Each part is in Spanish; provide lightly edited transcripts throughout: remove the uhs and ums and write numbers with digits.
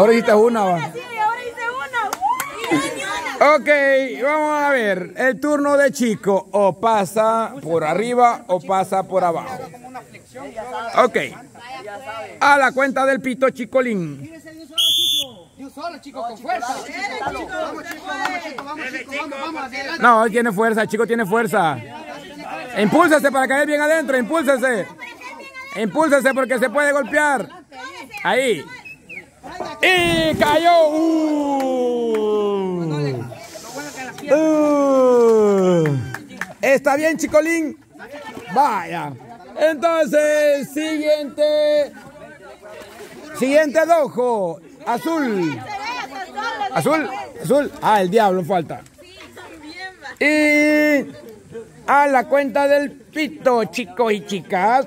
Ahora hiciste una, va. Sí, ahora hice una. Ok, vamos a ver. El turno de Chico. O pasa por arriba o pasa por abajo. Ok. A la cuenta del pito, Chicolín. De un solo, chico, con fuerza. Vamos, adelante. No, él tiene fuerza, Chico tiene fuerza. Impúlsese para caer bien adentro, impúlsese. Impúlsese porque se puede golpear. Ahí. Y cayó. ¿Está bien, Chicolín? Vaya. Entonces, siguiente dojo. Azul. Azul. Ah, el diablo falta. Y a la cuenta del pito, chicos y chicas.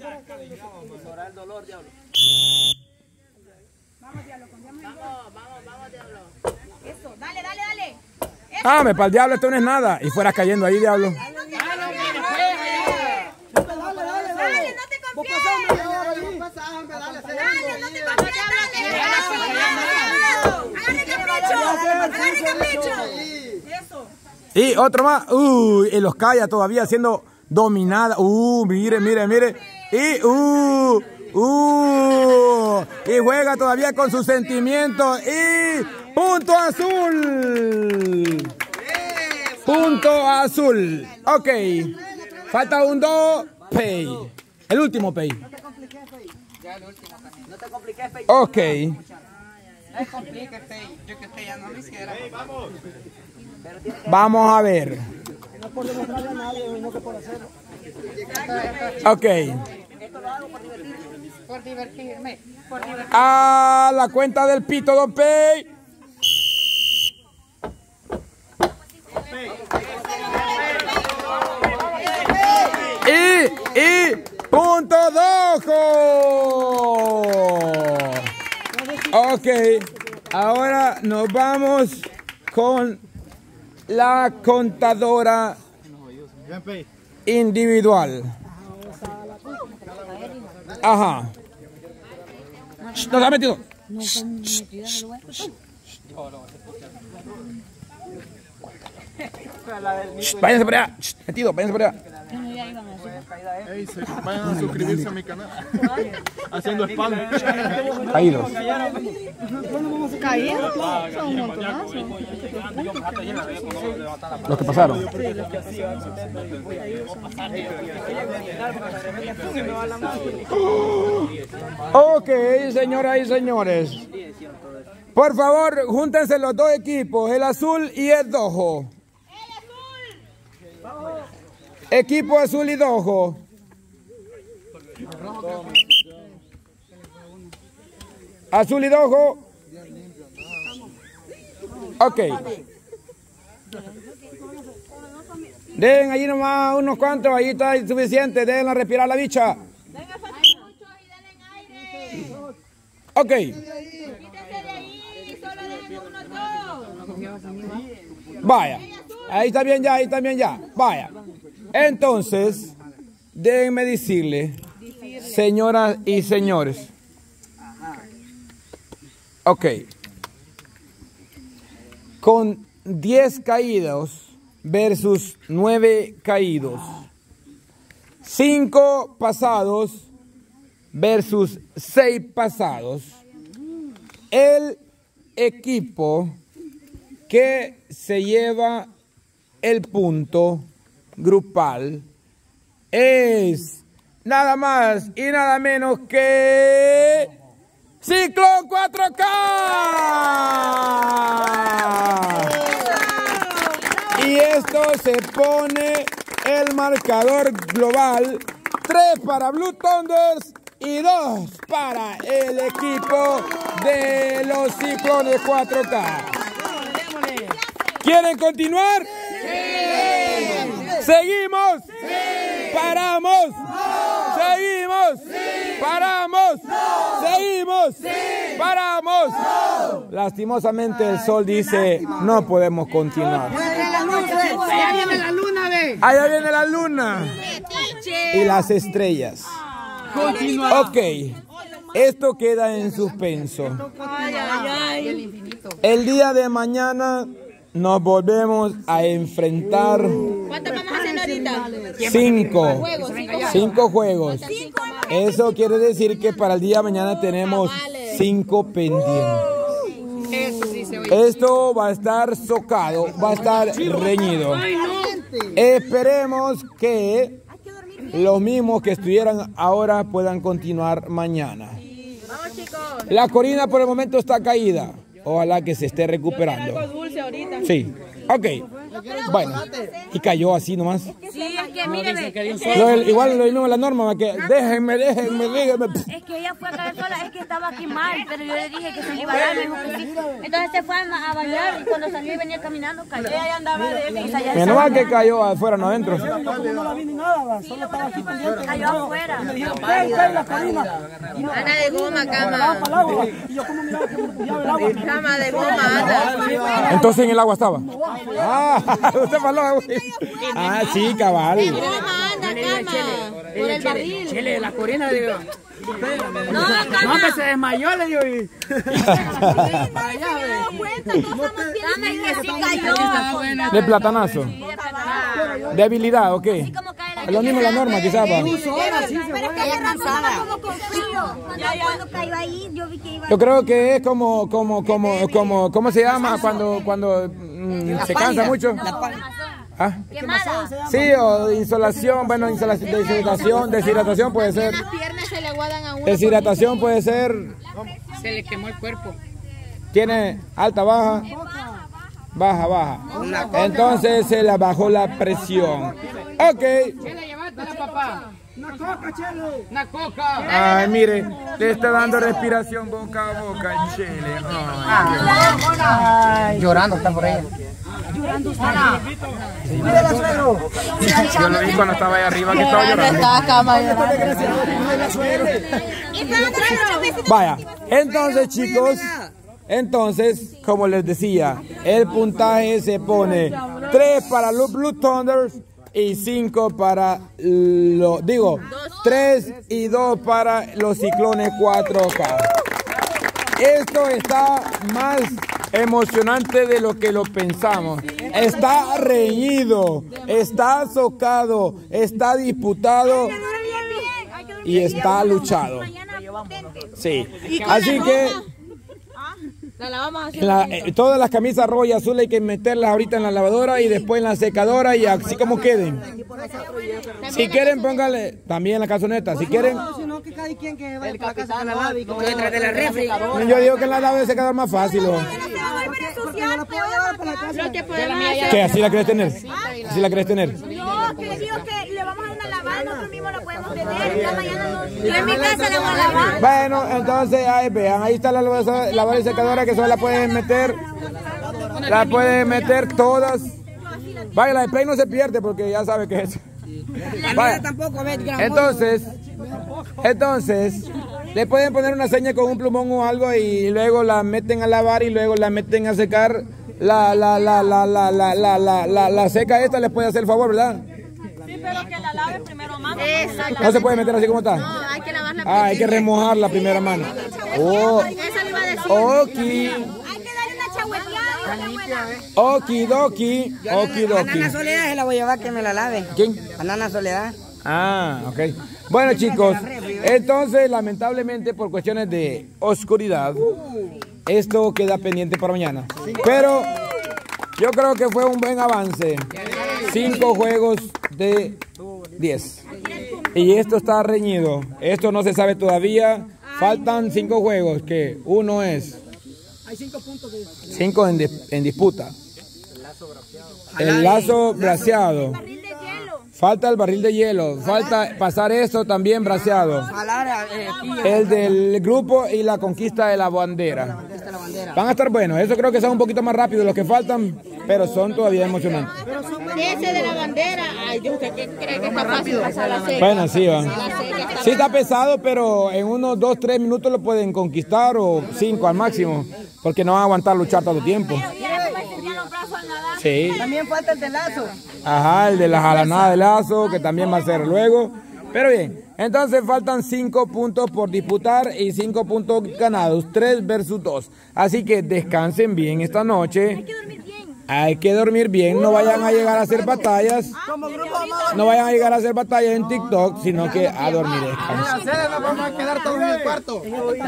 Vamos, diablo. Eso, dale. Ah, para el diablo esto no es nada. Y fuera cayendo ahí, diablo. Dale, no te confíes. Agarre capricho. Eso. Y otro más. Y los calla todavía siendo dominada. Mire. Y juega todavía con sus sentimientos. Y punto azul. Punto azul. Ok. Falta un 2. Pay. El último pay. No te compliques, Pei. Ok. No te compliques, Pei. Yo que usted ya no lo hiciera. Vamos a ver. No por demostrarle a nadie, no que por hacerlo. Ok. Esto lo hago por divertirme. A la cuenta del pito, don Pey. Y punto dojo. Ok, ahora nos vamos con la contadora individual. Ajá. ¿No se ha metido? Váyanse por allá. Metido, váyanse por allá. Vayan a suscribirse a mi canal. Haciendo spam. Caídos. ¿Caídos? Son un montonazo. Los que pasaron. Ok, señoras y señores. Por favor, júntense los dos equipos, el azul y el dojo. Equipo azul y dojo. Azul y dojo. Ok. Den allí nomás unos cuantos, ahí está suficiente. Déjenla respirar la bicha. Ok. Vaya. Ahí también ya. Vaya. Entonces, déjenme decirle, señoras y señores. Ok. Con 10 caídos versus 9 caídos. 5 pasados versus 6 pasados. El equipo que se lleva el punto grupal es nada más y nada menos que Ciclón 4K. Y esto se pone el marcador global: 3 para Blue Thunders y 2 para el equipo de los Ciclones 4K. ¿Quieren continuar? ¿Seguimos? ¿Paramos? ¿Seguimos? ¿Paramos? ¿Seguimos? ¿Paramos? Lastimosamente el sol dice no podemos continuar. Allá viene la luna, ve. Allá viene la luna y las estrellas. Ok. esto queda en suspenso. El día de mañana nos volvemos a enfrentar. ¿Cuántos vamos a hacer ahorita? 5. 5 juegos. Eso quiere decir que para el día de mañana tenemos 5 pendientes. Esto va a estar socado, va a estar reñido. Esperemos que los mismos que estuvieran ahora puedan continuar mañana. La Corina por el momento está caída. Ojalá que se esté recuperando. Sí, ok. Bueno, y cayó así nomás. Sí, es que míreme. Igual lo mismo la norma, que déjenme. Es que ella fue a caer sola, es que estaba aquí mal, pero yo le dije que se le iba a dar, me dijo que sí. Entonces se fue a bailar y cuando salió y venía caminando, cayó. Ella andaba de menos mal que cayó afuera, no adentro. No la vi ni nada, solo estaba aquí pendiente. Cayó afuera. Anda de goma, cama. Y yo como miraba que me pillaba el agua. Cama de goma, anda. Entonces en el agua estaba. Usted faló. Ah, sí, cabal. Goma, anda, cama. Por el barril. Chile, la Corina, digo. No, No, que se desmayó, le digo. De platanazo. De habilidad, ¿ok? Es lo mismo la norma, quizás. Pero es que ella cansada. Como con frío. Cuando cayó ahí, yo vi que iba. Yo creo que es como, ¿cómo se llama? Cuando se cansa mucho. ¿Ah? Quemada. Sí, o insolación, bueno, deshidratación puede ser. Las piernas se le aguadan a uno. Deshidratación puede ser. Se le quemó el cuerpo. Tiene alta, baja. Baja. Entonces se le bajó la presión. Ok. Chele, llévatela, papá. Una coca, Chele. Una coca. Ay, mire, le está dando respiración boca a boca, Chele. Llorando está por ella. Yo lo vi cuando estaba ahí arriba que estaba llorando. Vaya, entonces chicos, como les decía, el puntaje se pone 3 para los Blue Thunders y 5 para los, 3 y 2 para los Ciclones 4K. Esto está más emocionante de lo que lo pensamos. Está reñido, está socado, está disputado y está luchado. Sí, así que todas las camisas rojas y azules hay que meterlas ahorita en la lavadora y después en la secadora y así como queden. Si quieren póngale también en la calzoneta, si quieren. Yo digo que en la lava de secador más fácil. ¿Qué? ¿Así la querés tener? ¿Así la querés tener? No, que digo que le vamos a dar una lavada, nosotros mismos la podemos tener. Ya mañana yo en mi casa le voy a lavar. Bueno, entonces ahí vean, ahí está la lavadora y secadora que solo la pueden meter. La pueden meter todas. Vaya, la de Play no se pierde porque ya sabe que es. Vaya. Entonces, le pueden poner una seña con un plumón o algo y luego la meten a lavar y luego la meten a secar. La seca esta les puede hacer el favor, ¿verdad? Sí, pero que la lave primero mano. No se puede meter así como está. No, hay que lavarla. Hay que remojar la primera mano. Eso le iba a decir. Ok. Hay que darle una chahueteada. Okidoki. Banana Soledad se la voy a llevar que me la lave. ¿Quién? Banana Soledad. Ah, ok. Bueno, chicos, entonces, lamentablemente, por cuestiones de oscuridad, esto queda pendiente para mañana. Pero yo creo que fue un buen avance. 5 juegos de 10. Y esto está reñido. Esto no se sabe todavía. Faltan 5 juegos, que uno es... Hay 5 puntos de... 5 en disputa. El lazo braseado. Falta el barril de hielo. Falta pasar esto también braseado. El del grupo y la conquista de la bandera. Van a estar buenos. Eso creo que son un poquito más rápidos los que faltan, pero son todavía emocionantes. Ese de la bandera, ay, Dios, ¿qué cree que está fácil pasar la seca? Bueno, sí, va. Sí está pesado, pero en unos 2-3 minutos lo pueden conquistar o 5 al máximo, porque no van a aguantar luchar tanto tiempo. Sí. También falta el de lazo. Ajá, el de la jalanada de lazo, que también va a ser luego. Pero bien, Entonces faltan 5 puntos por disputar y 5 puntos ganados, 3 versus 2. Así que descansen bien esta noche. Hay que dormir bien, no vayan a llegar a hacer batallas. No vayan a llegar a hacer batallas en TikTok, sino que a dormir, descansar. Nos vamos a quedar todos en el cuarto.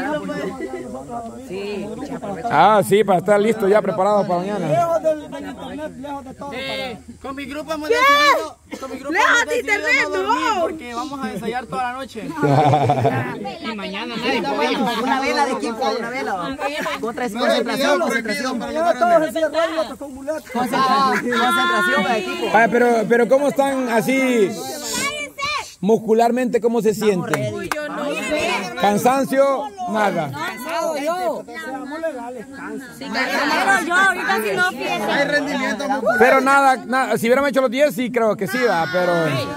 Ah, sí, para estar listos ya preparados para mañana. Lejos del internet, lejos de todo. Con mi grupo hemos decidido, Lejos de internet, no dormir no. porque vamos a ensayar toda la noche. Y mañana nadie puede. Una vela de equipo, una vela. Concentración. Ya todos encerrados y otros con muletas. Concentración de equipo. Ah, pero ¿cómo están así muscularmente? ¿Cómo se sienten? Cansancio, nada. Pero yo ahorita si no pienso. Hay rendimiento. Pero nada, si hubiéramos hecho los 10, sí creo que sí, va, pero...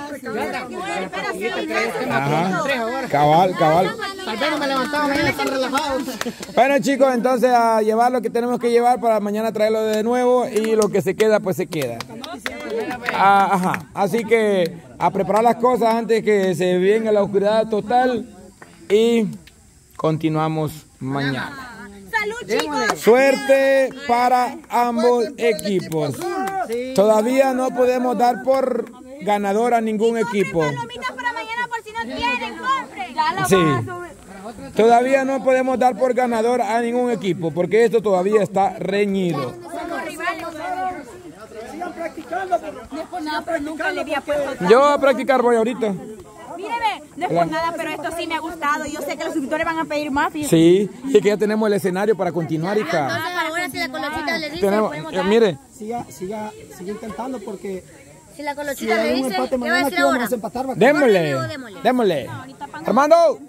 Ajá. Cabal. Tal vez no me levantaba, mañana están relajados. Bueno, chicos, entonces a llevar lo que tenemos que llevar para mañana traerlo de nuevo y lo que se queda, pues se queda. Ajá, así que a preparar las cosas antes que se venga la oscuridad total y continuamos mañana. ¡Salud, chicos! Suerte para ambos equipos. Todavía no podemos dar por ganador a ningún equipo. Palomitas para mañana por si no quieren, compren. Ya la Sí. voy a subir. Todavía no podemos dar por ganador a ningún equipo porque esto todavía está reñido. Somos rivales. Sigan practicando. No, pero nunca le había puesto. Yo a practicar voy ahorita. Míreme, no es por nada, pero esto sí me ha gustado. Yo sé que los suscriptores van a pedir más. Fíjate. Sí, y es que ya tenemos el escenario para continuar, hija. Entonces ahora si la colochita le dice, Tenemos, podemos dar. mire, Siga intentando porque Si la si colochita le hay un dice, empate ¿qué va a mañana decir aquí vamos ahora? a empatar. démosle. Armando.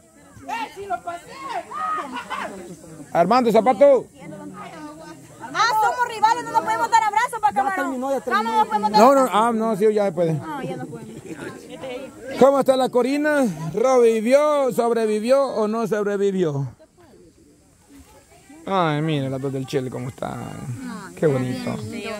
Armando, zapato. Ah, somos rivales, no nos podemos dar abrazos para camarón. ya terminó. No nos podemos dar No, sí, ya puede. No, ya no podemos. ¿Cómo está la Corina? ¿Revivió, sobrevivió o no sobrevivió? Ay, mira las dos del Chile cómo están. Qué bonito.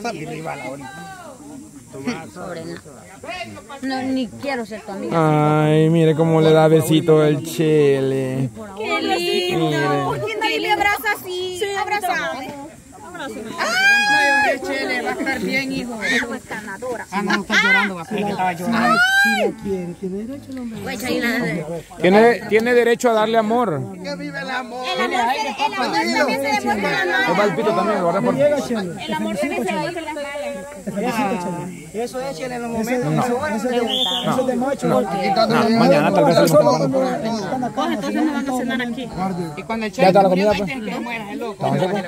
No, ni quiero ser tu amiga. Ay, mire cómo le da besito el Chile. Qué lindo. Mire. ¿Por qué nadie me abraza así? Sí, abrazame. Ay, Chele, va a estar bien, hijo. Ah, no, está llorando, va, que estaba llorando. Pues ahí la Tiene derecho a darle amor. Que vive el amor. El amor también se demuestra en las Lo va el pito también, lo guarda por... manos. El amor también se demuestra en las manos. Eso es, Chele, en los momentos. Eso es de macho. Mañana tal vez salimos temprano. Entonces no van a cenar aquí. Y cuando el Ya Chele está la murió, comida, pues. que muera el loco.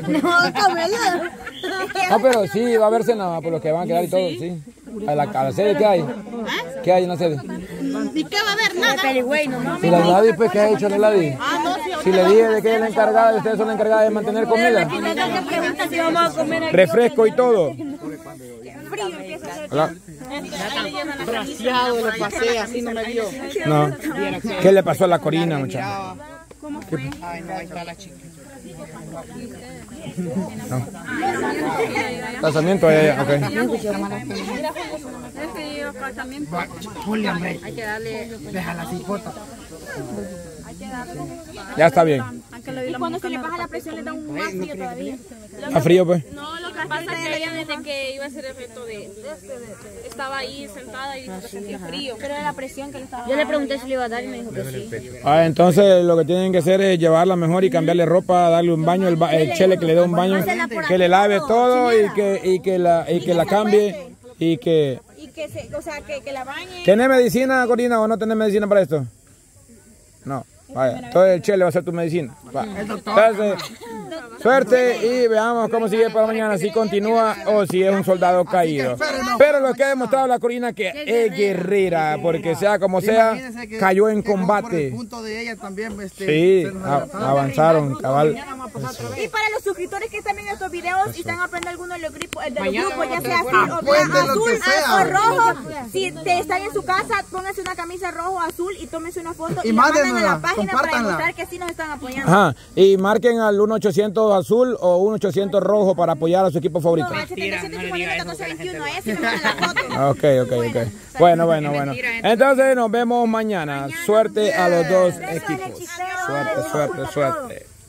No, pero sí, va a haber cena por los que van a quedar y todo, sí. A la sede, ¿qué hay? ¿Qué hay en la sede? ¿Y qué va a haber? Nada. Si la Ladi, pues, ¿qué ha hecho la Ladi? Si le dije de que es la encargada, y ustedes son la encargada de mantener comida. si vamos a comer aquí. Refresco y todo. Hola. Braseado, lo pasé, así no me dio. No. ¿Qué le pasó a la Corina, muchacho? Ay, no, ahí está la chica. No. Casamiento, ok. Ponle, hombre. Déjala así, porta. Ya está bien. Y cuando se le baja la presión le da un más frío todavía. Está frío, pues. No, lo que pasa es que ella desde que iba a hacer el reto estaba ahí sentada y sentía frío. Pero era la presión que le estaba Yo le pregunté si le iba a dar y me dijo que sí. Ah, entonces lo que tienen que hacer es llevarla mejor y cambiarle ropa, darle un baño, el Chele que le dé un baño, que le lave todo y que la cambie y que... Y que se, o sea, que la bañe. ¿Tenés medicina, Corina, o no tenés medicina para esto? No. Vaya, entonces el Chele va a ser tu medicina. Va. Entonces, suerte y veamos cómo sigue para mañana, si continúa o si es un soldado caído. Pero lo que ha demostrado la Corina que es guerrera, porque sea como sea, cayó en combate. El punto de ella también, Sí, avanzaron, cabal. Mañana vamos a Y para los suscriptores que están viendo estos videos y están aprendiendo alguno de los grupos, ya sea azul o rojo, si te están en su casa, pónganse una camisa rojo o azul y tómense una foto y la mandan a la página para demostrar que sí nos están apoyando. Ajá, y marquen al 1-800 azul o 1-800 rojo para apoyar a su equipo favorito. No, al 77-14-21, ese me manda la foto. Ok. Bueno. Entonces nos vemos mañana. Suerte a los dos equipos. Suerte.